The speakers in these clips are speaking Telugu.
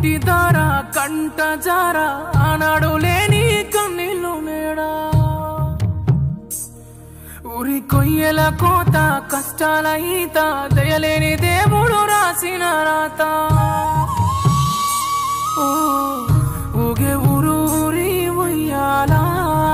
నీటి దార కంట జార ఆనాడు లేని కన్నీళ్ళు మేడా ఊరి కొయ్యల కోత కష్టాల ఈత దయలేని దేవుడు రాసిన రాత ఊగే ఊరు ఊరి ఉయ్యాలా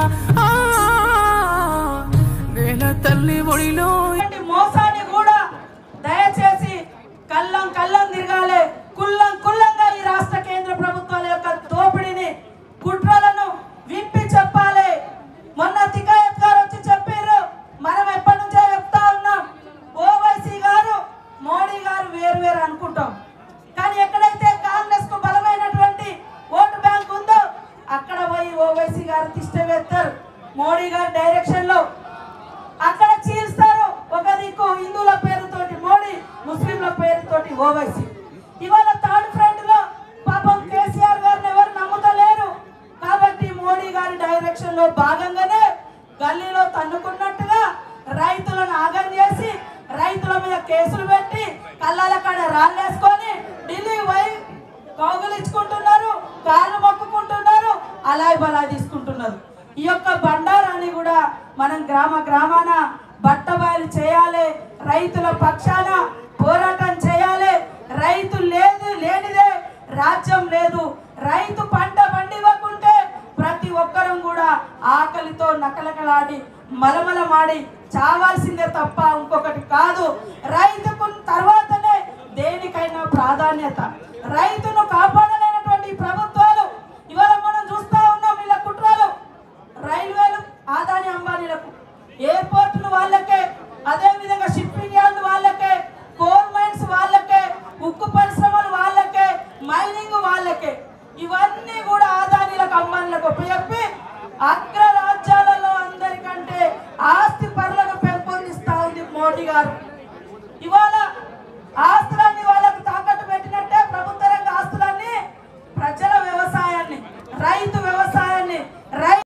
నేల తల్లి ఒడిలో మోసాన్ని కూడా దయచేసి కళ్ళం తిరగాలి కుల్లంగా ఈ రాష్ట్ర కేంద్ర ప్రభుత్వాల యొక్క దోపిడీని కుట్రలను విప్పి చెప్పాలి. మొన్న తికాయత్ గారు వచ్చి చెప్పారు, మనం ఎప్పటి నుంచో చెప్తా ఉన్నాం, ఓవైసీ గారు మోడీ గారు వేరు అనుకుంటాం. కానీ ఎక్కడైతే కాంగ్రెస్ కు బలమైనటువంటి ఓటు బ్యాంక్ ఉందో అక్కడ పోయి ఓవైసీ గారు తిష్టవేస్తారు. మోడీ గారి డైరెక్షన్ లో అక్కడ చీల్స్తారు. ఒక దిక్కు హిందువుల పేరుతోటి మోడీ, ముస్లింల పేరుతోటి ఓవైసీ. ఇవాళ థర్డ్ ఫ్రంట్ లో పాపం కేసీఆర్ గారిని ఎవరు నమ్ముతలేరు. కాబట్టి మోడీ గారి డైరెక్షన్ లో భాగంగానే గల్లీలో తన్నుకున్నట్టుగా రైతులను ఆగం చేసి రైతుల మీద కేసులు పెట్టి కళ్ళాల కాడ రాళ్ళేసుకొని ఢిల్లీ పోయి కౌగులించుకుంటున్నారు, కాళ్ళు మొక్కుకుంటున్నారు, అలాయ్ బలా తీసుకుంటున్నారు. ఈ యొక్క బండారాన్ని కూడా మనం గ్రామాన బట్టబయలు చేయాలి. రైతుల పక్షాన పోరాటం చేయాలి. రైతు లేనిదే రాజ్యం లేదు. రైతు పంట పండివ్వకుంటే ప్రతి ఒక్కరం కూడా ఆకలితో నకలకలాడి మలమలమాడి చావాల్సిందే తప్ప ఇంకొకటి కాదు. రైతుకు తర్వాతనే దేనికైనా ప్రాధాన్యత. రైతును కాపాడలేనటువంటి ప్రభుత్వాలు ఇవాళ మనం చూస్తా ఉన్నాం. వీళ్ళ కుట్రలు రైల్వేలు ఆదాని అంబానీలకు, ఎయిర్పోర్టులు వాళ్ళకే, అదే విధంగా షిప్పింగ్ యార్డ్ వాళ్ళకే, కోల్ మైన్స్ వాళ్ళకే, ఉక్కు పరిశ్రమలు వాళ్ళకే, మైనింగ్ వాళ్ళకే. ఇవన్నీ కూడా ఆదానీలకు అంబానీలకు ఉపయోగపి అగ్ర రాజ్యాలలో అందరికంటే ఆస్తి పరులను పెంపొందిస్తా ఉంది మోడీ గారు. ఇవాళ ఆస్తి